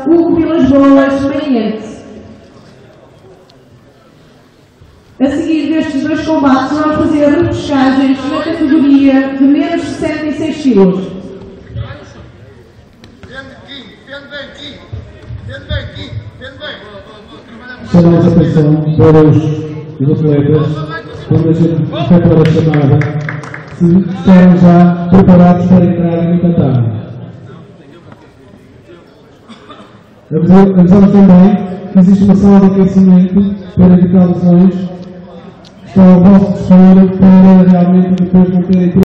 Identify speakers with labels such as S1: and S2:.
S1: Hugo Vilas Boas, Mariense. A seguir destes dois combates, vamos fazer repescagens na categoria de menos de 66 kg.
S2: Chamamos a atenção para os atletas, quando a gente efetuar a chamada, se estão já preparados para entrar no tatame. Avisamos também que existe uma sala de aquecimento para evitar lesões. Estão ao vosso dispor para realmente depois não terem